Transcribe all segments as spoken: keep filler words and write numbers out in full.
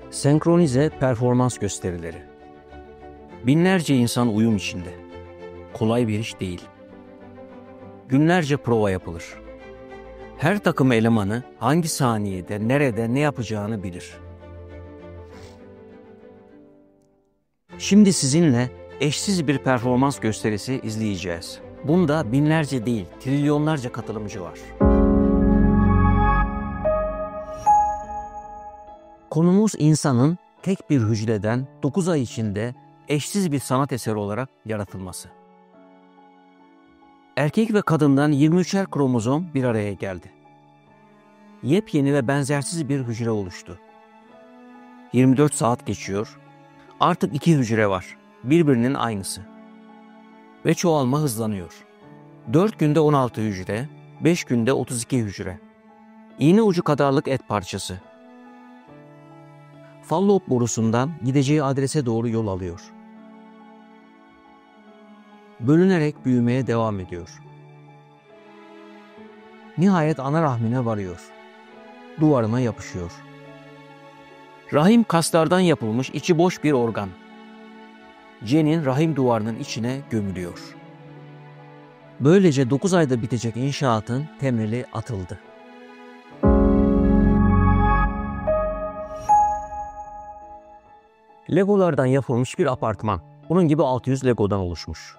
Senkronize performans gösterileri. Binlerce insan uyum içinde. Kolay bir iş değil. Günlerce prova yapılır. Her takım elemanı hangi saniyede, nerede, ne yapacağını bilir. Şimdi sizinle eşsiz bir performans gösterisi izleyeceğiz. Bunda binlerce değil, trilyonlarca katılımcı var. Konumuz insanın tek bir hücreden dokuz ay içinde eşsiz bir sanat eseri olarak yaratılması. Erkek ve kadından yirmi üçer kromozom bir araya geldi. Yepyeni ve benzersiz bir hücre oluştu. yirmi dört saat geçiyor. Artık iki hücre var. Birbirinin aynısı. Ve çoğalma hızlanıyor. dört günde on altı hücre, beş günde otuz iki hücre. İğne ucu kadarlık et parçası. Fallop borusundan gideceği adrese doğru yol alıyor. Bölünerek büyümeye devam ediyor. Nihayet ana rahmine varıyor. Duvarına yapışıyor. Rahim kaslardan yapılmış içi boş bir organ. Cenin rahim duvarının içine gömülüyor. Böylece dokuz ayda bitecek inşaatın temeli atıldı. Legolardan yapılmış bir apartman. Bunun gibi altı yüz Legodan oluşmuş.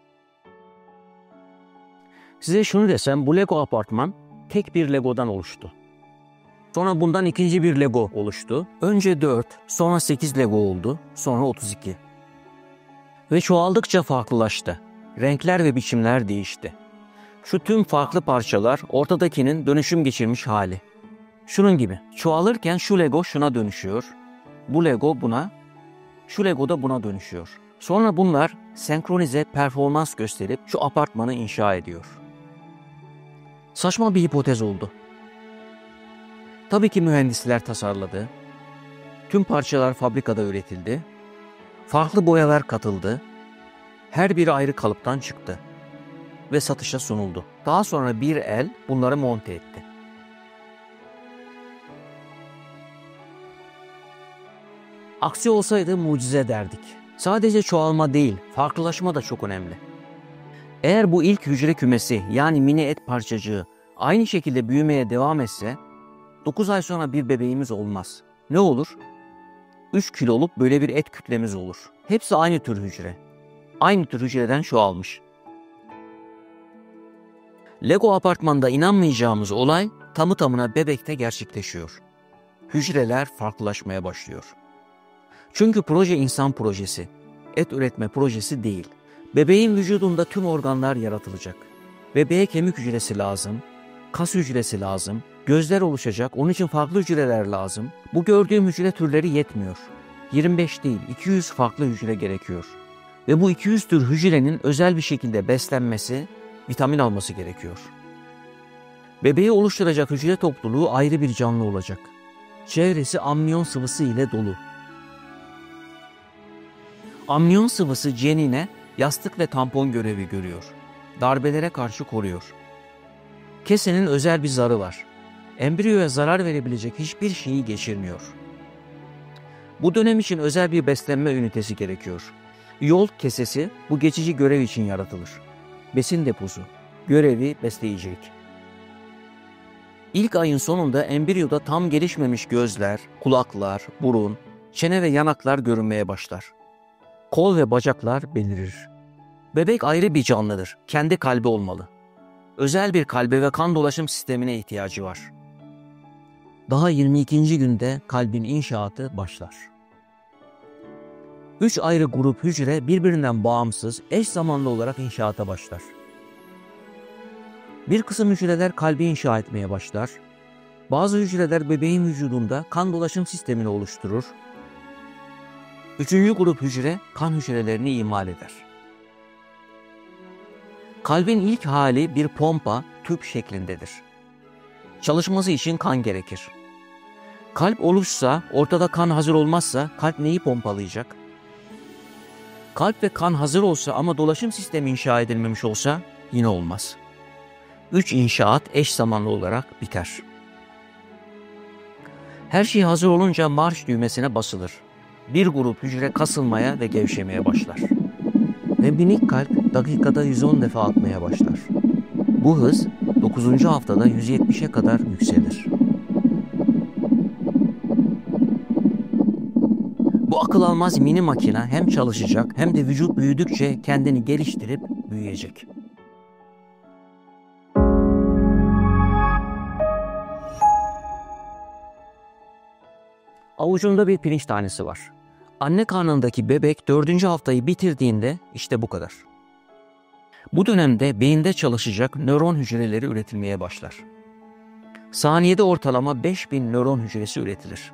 Size şunu desem, bu Lego apartman tek bir Legodan oluştu. Sonra bundan ikinci bir Lego oluştu. Önce dört, sonra sekiz Lego oldu, sonra otuz iki. Ve çoğaldıkça farklılaştı. Renkler ve biçimler değişti. Şu tüm farklı parçalar ortadakinin dönüşüm geçirmiş hali. Şunun gibi, çoğalırken şu Lego şuna dönüşüyor, bu Lego buna, şu Lego da buna dönüşüyor. Sonra bunlar senkronize performans gösterip şu apartmanı inşa ediyor. Saçma bir hipotez oldu. Tabii ki mühendisler tasarladı. Tüm parçalar fabrikada üretildi. Farklı boyalar katıldı. Her biri ayrı kalıptan çıktı. Ve satışa sunuldu. Daha sonra bir el bunları monte etti. Aksi olsaydı mucize derdik. Sadece çoğalma değil, farklılaşma da çok önemli. Eğer bu ilk hücre kümesi yani mini et parçacığı aynı şekilde büyümeye devam etse dokuz ay sonra bir bebeğimiz olmaz. Ne olur? üç kiloluk böyle bir et kütlemiz olur. Hepsi aynı tür hücre. Aynı tür hücreden çoğalmış. Lego apartmanda inanmayacağımız olay tamı tamına bebekte gerçekleşiyor. Hücreler farklılaşmaya başlıyor. Çünkü proje insan projesi, et üretme projesi değil. Bebeğin vücudunda tüm organlar yaratılacak. Bebeğe kemik hücresi lazım, kas hücresi lazım, gözler oluşacak, onun için farklı hücreler lazım. Bu gördüğüm hücre türleri yetmiyor. yirmi beş değil, iki yüz farklı hücre gerekiyor. Ve bu iki yüz tür hücrenin özel bir şekilde beslenmesi, vitamin alması gerekiyor. Bebeği oluşturacak hücre topluluğu ayrı bir canlı olacak. Çevresi amniyon sıvısı ile dolu. Amniyon sıvısı cenine yastık ve tampon görevi görüyor. Darbelere karşı koruyor. Kesenin özel bir zarı var. Embriyoya zarar verebilecek hiçbir şeyi geçirmiyor. Bu dönem için özel bir beslenme ünitesi gerekiyor. Yol kesesi bu geçici görev için yaratılır. Besin deposu, görevi besleyicilik. İlk ayın sonunda embriyoda tam gelişmemiş gözler, kulaklar, burun, çene ve yanaklar görünmeye başlar. Kol ve bacaklar belirir. Bebek ayrı bir canlıdır. Kendi kalbi olmalı. Özel bir kalbe ve kan dolaşım sistemine ihtiyacı var. Daha yirmi ikinci günde kalbin inşaatı başlar. Üç ayrı grup hücre birbirinden bağımsız, eş zamanlı olarak inşaata başlar. Bir kısım hücreler kalbi inşa etmeye başlar. Bazı hücreler bebeğin vücudunda kan dolaşım sistemini oluşturur. Üçüncü grup hücre kan hücrelerini imal eder. Kalbin ilk hali bir pompa, tüp şeklindedir. Çalışması için kan gerekir. Kalp oluşsa, ortada kan hazır olmazsa kalp neyi pompalayacak? Kalp ve kan hazır olsa ama dolaşım sistemi inşa edilmemiş olsa yine olmaz. Üç inşaat eş zamanlı olarak biter. Her şey hazır olunca marş düğmesine basılır. Bir grup hücre kasılmaya ve gevşemeye başlar. Ve minik kalp dakikada yüz on defa atmaya başlar. Bu hız dokuzuncu haftada yüz yetmişe kadar yükselir. Bu akıl almaz mini makine hem çalışacak hem de vücut büyüdükçe kendini geliştirip büyüyecek. Avucunda bir pirinç tanesi var. Anne karnındaki bebek dördüncü haftayı bitirdiğinde işte bu kadar. Bu dönemde beyinde çalışacak nöron hücreleri üretilmeye başlar. Saniyede ortalama beş bin nöron hücresi üretilir.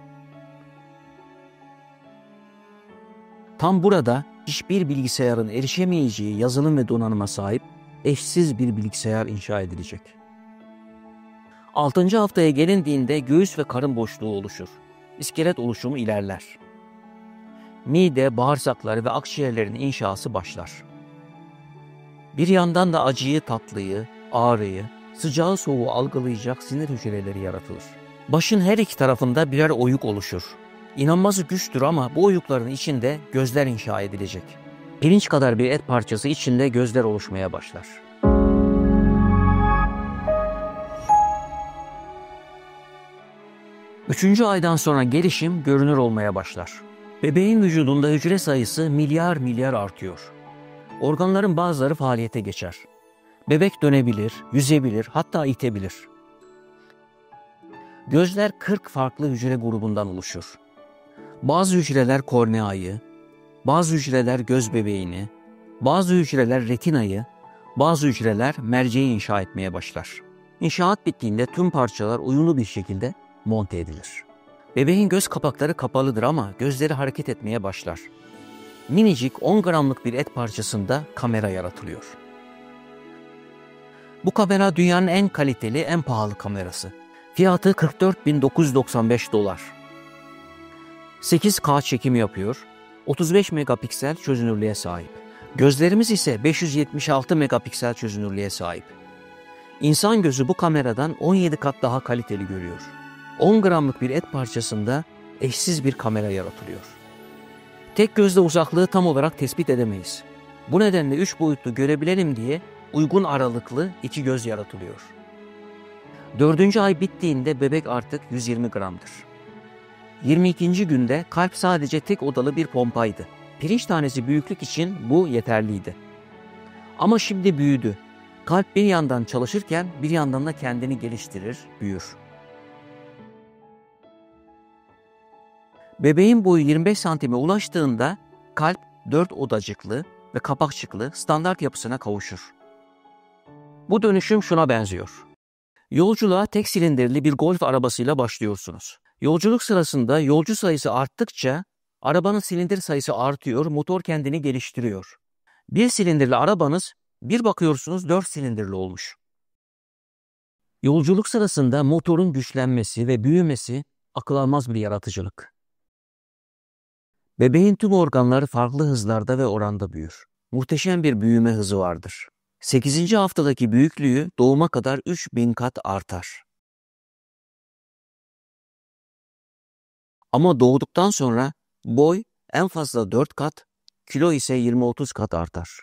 Tam burada hiçbir bilgisayarın erişemeyeceği yazılım ve donanıma sahip eşsiz bir bilgisayar inşa edilecek. altıncı haftaya gelindiğinde göğüs ve karın boşluğu oluşur. İskelet oluşumu ilerler. Mide, bağırsakları ve akciğerlerin inşası başlar. Bir yandan da acıyı, tatlıyı, ağrıyı, sıcağı soğuğu algılayacak sinir hücreleri yaratılır. Başın her iki tarafında birer oyuk oluşur. İnanması güçtür ama bu oyukların içinde gözler inşa edilecek. Pirinç kadar bir et parçası içinde gözler oluşmaya başlar. Üçüncü aydan sonra gelişim görünür olmaya başlar. Bebeğin vücudunda hücre sayısı milyar milyar artıyor. Organların bazıları faaliyete geçer. Bebek dönebilir, yüzebilir, hatta itebilir. Gözler kırk farklı hücre grubundan oluşur. Bazı hücreler korneayı, bazı hücreler göz bebeğini, bazı hücreler retinayı, bazı hücreler merceği inşa etmeye başlar. İnşaat bittiğinde tüm parçalar uyumlu bir şekilde monte edilir. Bebeğin göz kapakları kapalıdır ama gözleri hareket etmeye başlar. Minicik on gramlık bir et parçasında kamera yaratılıyor. Bu kamera dünyanın en kaliteli, en pahalı kamerası. Fiyatı kırk dört bin dokuz yüz doksan beş dolar. sekiz K çekimi yapıyor, otuz beş megapiksel çözünürlüğe sahip. Gözlerimiz ise beş yüz yetmiş altı megapiksel çözünürlüğe sahip. İnsan gözü bu kameradan on yedi kat daha kaliteli görüyor. on gramlık bir et parçasında eşsiz bir kamera yaratılıyor. Tek gözle uzaklığı tam olarak tespit edemeyiz. Bu nedenle üç boyutlu görebilelim diye uygun aralıklı iki göz yaratılıyor. Dördüncü ay bittiğinde bebek artık yüz yirmi gramdır. yirmi ikinci günde kalp sadece tek odalı bir pompaydı. Pirinç tanesi büyüklük için bu yeterliydi. Ama şimdi büyüdü. Kalp bir yandan çalışırken bir yandan da kendini geliştirir, büyür. Bebeğin boyu yirmi beş santime ulaştığında kalp dört odacıklı ve kapakçıklı standart yapısına kavuşur. Bu dönüşüm şuna benziyor. Yolculuğa tek silindirli bir golf arabasıyla başlıyorsunuz. Yolculuk sırasında yolcu sayısı arttıkça arabanın silindir sayısı artıyor, motor kendini geliştiriyor. Bir silindirli arabanız bir bakıyorsunuz dört silindirli olmuş. Yolculuk sırasında motorun güçlenmesi ve büyümesi akıl almaz bir yaratıcılık. Bebeğin tüm organları farklı hızlarda ve oranda büyür. Muhteşem bir büyüme hızı vardır. sekizinci haftadaki büyüklüğü doğuma kadar üç bin kat artar. Ama doğduktan sonra boy en fazla dört kat, kilo ise yirmi otuz kat artar.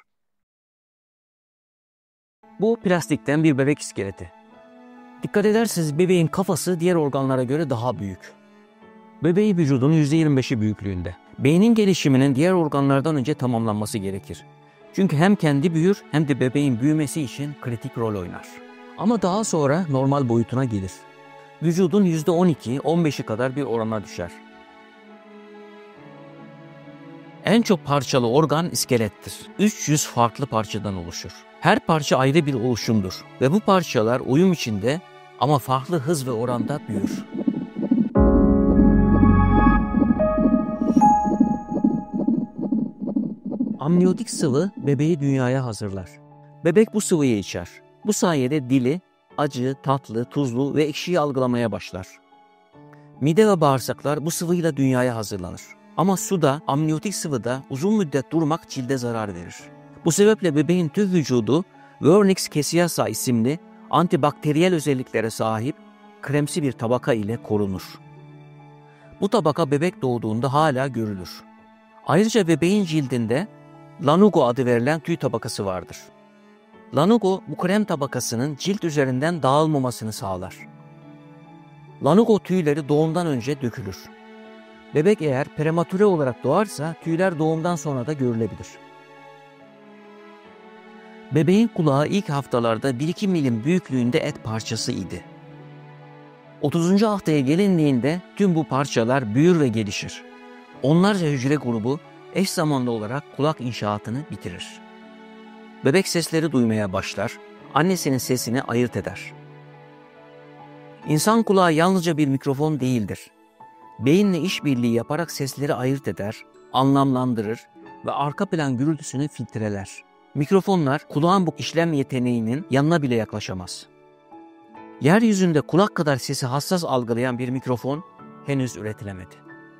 Bu plastikten bir bebek iskeleti. Dikkat ederseniz bebeğin kafası diğer organlara göre daha büyük. Bebeğin vücudunun yüzde yirmi beşi büyüklüğünde. Beynin gelişiminin diğer organlardan önce tamamlanması gerekir. Çünkü hem kendi büyür hem de bebeğin büyümesi için kritik rol oynar. Ama daha sonra normal boyutuna gelir. Vücudun yüzde on iki on beşi kadar bir orana düşer. En çok parçalı organ iskelettir. üç yüz farklı parçadan oluşur. Her parça ayrı bir oluşumdur ve bu parçalar uyum içinde ama farklı hız ve oranda büyür. Amniyotik sıvı bebeği dünyaya hazırlar. Bebek bu sıvıyı içer. Bu sayede dili acı, tatlı, tuzlu ve ekşiyi algılamaya başlar. Mide ve bağırsaklar bu sıvıyla dünyaya hazırlanır. Ama suda, amniyotik sıvıda uzun müddet durmak cilde zarar verir. Bu sebeple bebeğin tüm vücudu Vernix caseosa isimli antibakteriyel özelliklere sahip kremsi bir tabaka ile korunur. Bu tabaka bebek doğduğunda hala görülür. Ayrıca bebeğin cildinde lanugo adı verilen tüy tabakası vardır. Lanugo bu krem tabakasının cilt üzerinden dağılmamasını sağlar. Lanugo tüyleri doğumdan önce dökülür. Bebek eğer prematüre olarak doğarsa tüyler doğumdan sonra da görülebilir. Bebeğin kulağı ilk haftalarda bir iki milim büyüklüğünde et parçası idi. otuzuncu haftaya gelindiğinde tüm bu parçalar büyür ve gelişir. Onlarca hücre grubu eş zamanlı olarak kulak inşaatını bitirir. Bebek sesleri duymaya başlar, annesinin sesini ayırt eder. İnsan kulağı yalnızca bir mikrofon değildir. Beyinle işbirliği yaparak sesleri ayırt eder, anlamlandırır ve arka plan gürültüsünü filtreler. Mikrofonlar kulağın bu işlem yeteneğinin yanına bile yaklaşamaz. Yeryüzünde kulak kadar sesi hassas algılayan bir mikrofon henüz üretilemedi.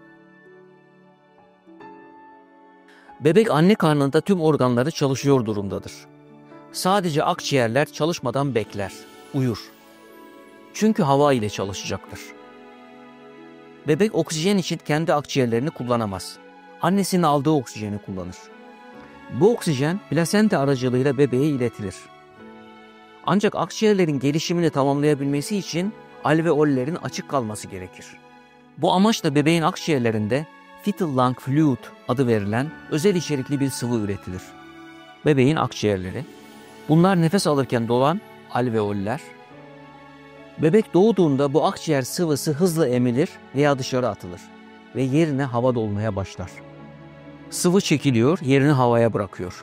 Bebek anne karnında tüm organları çalışıyor durumdadır. Sadece akciğerler çalışmadan bekler, uyur. Çünkü hava ile çalışacaktır. Bebek oksijen için kendi akciğerlerini kullanamaz. Annesinin aldığı oksijeni kullanır. Bu oksijen plasenta aracılığıyla bebeğe iletilir. Ancak akciğerlerin gelişimini tamamlayabilmesi için alveollerin açık kalması gerekir. Bu amaçla bebeğin akciğerlerinde fetal lung fluid adı verilen özel içerikli bir sıvı üretilir. Bebeğin akciğerleri, bunlar nefes alırken dolan alveoller. Bebek doğduğunda bu akciğer sıvısı hızla emilir veya dışarı atılır ve yerine hava dolmaya başlar. Sıvı çekiliyor, yerini havaya bırakıyor.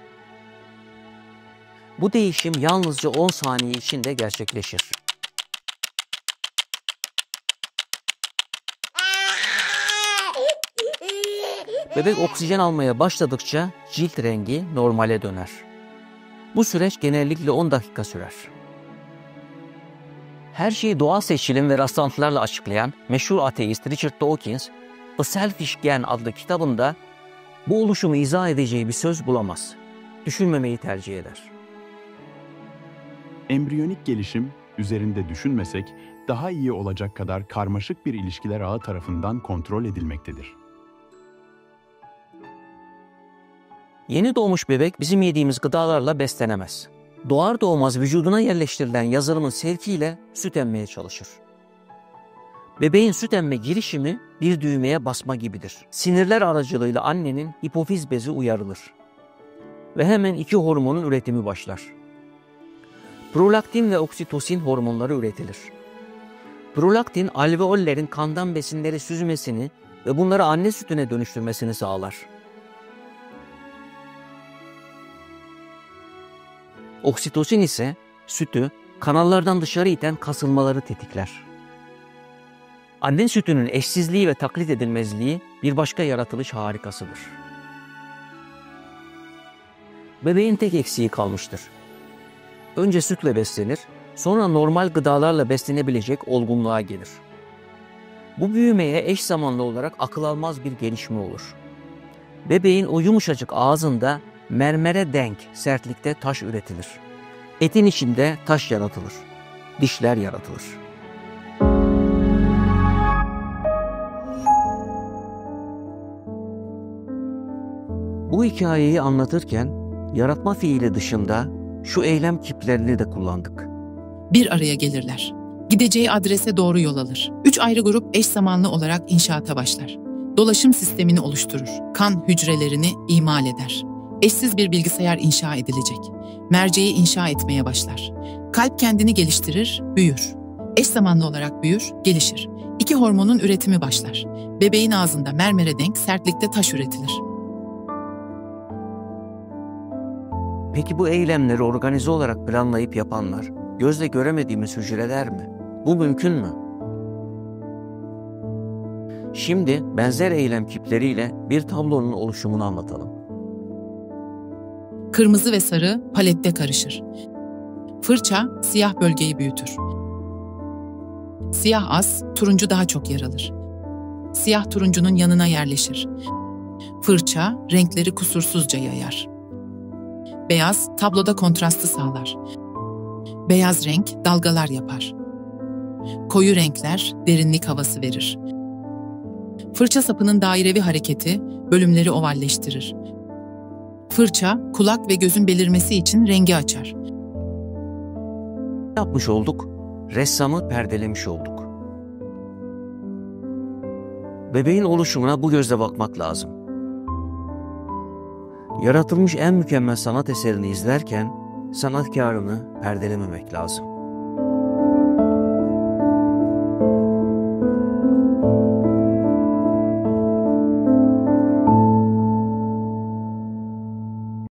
Bu değişim yalnızca on saniye içinde gerçekleşir. Bebek oksijen almaya başladıkça cilt rengi normale döner. Bu süreç genellikle on dakika sürer. Her şeyi doğal seçilim ve rastlantılarla açıklayan meşhur ateist Richard Dawkins, The Selfish Gen adlı kitabında bu oluşumu izah edeceği bir söz bulamaz. Düşünmemeyi tercih eder. Embriyonik gelişim, üzerinde düşünmesek daha iyi olacak kadar karmaşık bir ilişkiler ağı tarafından kontrol edilmektedir. Yeni doğmuş bebek bizim yediğimiz gıdalarla beslenemez. Doğar doğmaz vücuduna yerleştirilen yazılımın sevkiyle süt emmeye çalışır. Bebeğin süt emme girişimi bir düğmeye basma gibidir. Sinirler aracılığıyla annenin hipofiz bezi uyarılır. Ve hemen iki hormonun üretimi başlar. Prolaktin ve oksitosin hormonları üretilir. Prolaktin alveollerin kandan besinleri süzmesini ve bunları anne sütüne dönüştürmesini sağlar. Oksitosin ise sütü kanallardan dışarı iten kasılmaları tetikler. Anne sütünün eşsizliği ve taklit edilmezliği bir başka yaratılış harikasıdır. Bebeğin tek eksiği kalmıştır. Önce sütle beslenir, sonra normal gıdalarla beslenebilecek olgunluğa gelir. Bu büyümeye eş zamanlı olarak akıl almaz bir gelişme olur. Bebeğin o yumuşacık ağzında mermere denk sertlikte taş üretilir. Etin içinde taş yaratılır. Dişler yaratılır. Bu hikayeyi anlatırken yaratma fiili dışında şu eylem kiplerini de kullandık. Bir araya gelirler. Gideceği adrese doğru yol alır. Üç ayrı grup eş zamanlı olarak inşaata başlar. Dolaşım sistemini oluşturur. Kan hücrelerini imal eder. Eşsiz bir bilgisayar inşa edilecek. Merceği inşa etmeye başlar. Kalp kendini geliştirir, büyür. Eş zamanlı olarak büyür, gelişir. İki hormonun üretimi başlar. Bebeğin ağzında mermere denk sertlikte taş üretilir. Peki bu eylemleri organize olarak planlayıp yapanlar, gözle göremediğimiz hücreler mi? Bu mümkün mü? Şimdi benzer eylem kipleriyle bir tablonun oluşumunu anlatalım. Kırmızı ve sarı palette karışır. Fırça siyah bölgeyi büyütür. Siyah az, turuncu daha çok yer alır. Siyah turuncunun yanına yerleşir. Fırça renkleri kusursuzca yayar. Beyaz tabloda kontrastı sağlar. Beyaz renk dalgalar yapar. Koyu renkler derinlik havası verir. Fırça sapının dairevi hareketi bölümleri ovalleştirir. Fırça, kulak ve gözün belirmesi için rengi açar. Ne yapmış olduk? Ressamı perdelemiş olduk. Bebeğin oluşumuna bu gözle bakmak lazım. Yaratılmış en mükemmel sanat eserini izlerken sanatkarını perdelememek lazım.